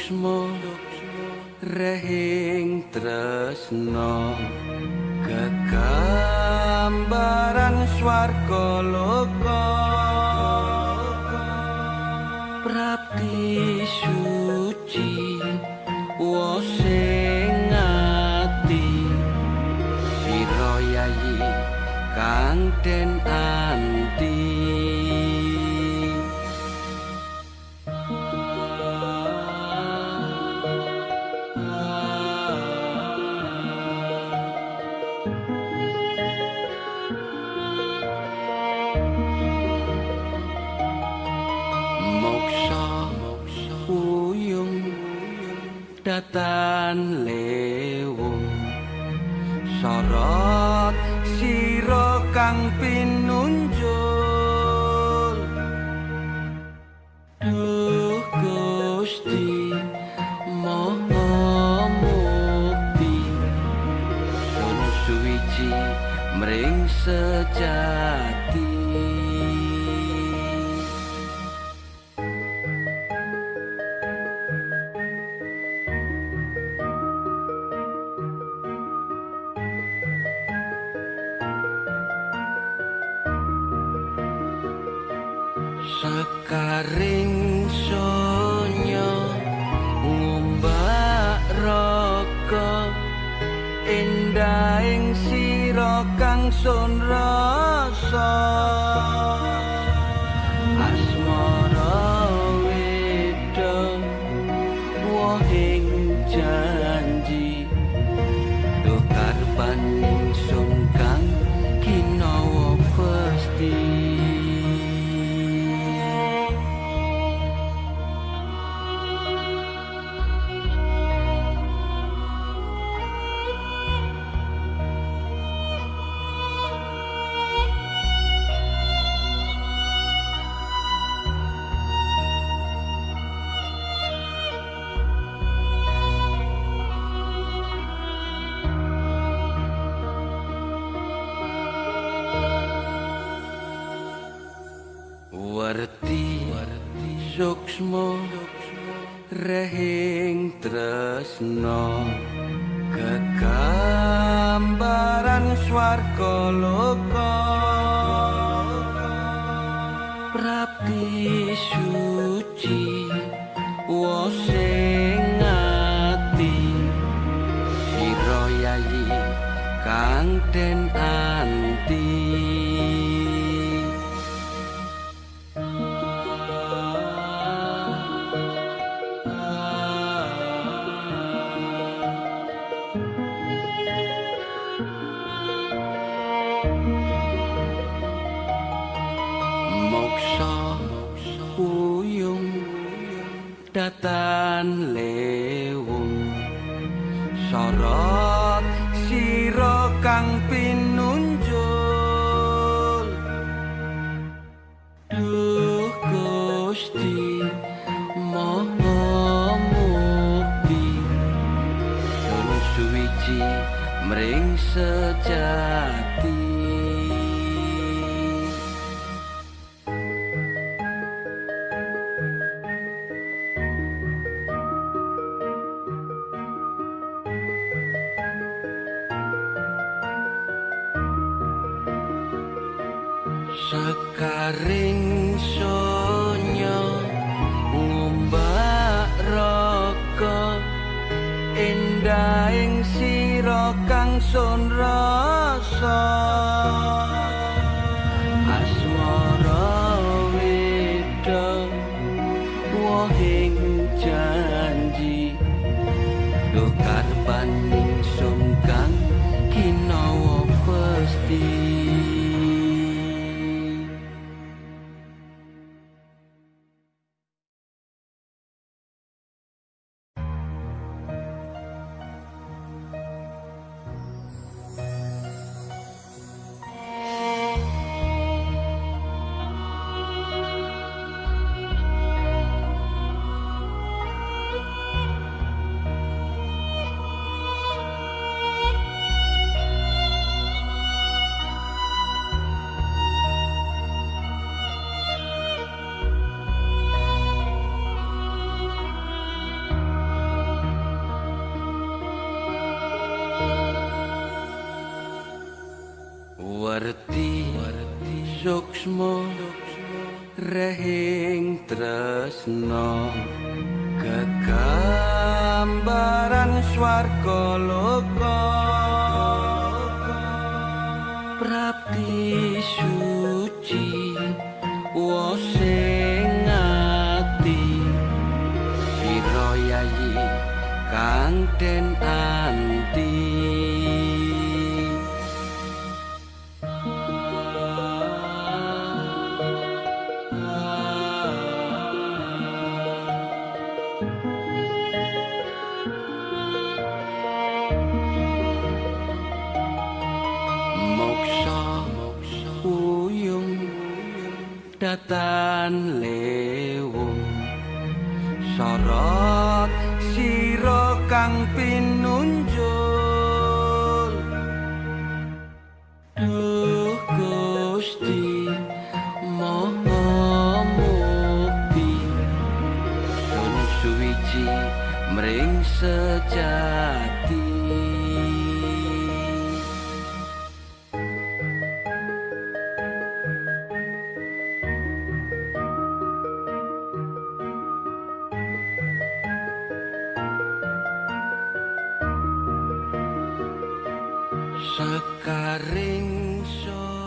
suksma rehing tresna gegambaran swarga loka prapti suci sing ati sira yayi kang den anti datan lewung sorot sira kang pinunjul duh Gusti Maha Mukti sun suwiji mring sejati sekaring sonya ngumbak raka endahing sira kang sun rasa asmara wedha wohing janji duh karpaning sun kang kinawa pasti warti suksma rehing tresna gegambaran swarga loka prapti suci sing ati sira yayi kang den anti datan lewung sorot sira kang pinunjul duh Gusti Maha Mukti sun suwiji mring sejati sekaring sonya ngumbak raka endahing sira kang sun rasa asmara wedha wohing janji duh karpaning sun kang kinawa pasti Werti suksma rehing tresna kegambaran swarga loka prapti suci wosing ati sira yayi kang den anti datan lewung sorot sira kang pinunjul duh Gusti Maha Mukti sun suwiji mring sejati sekaring so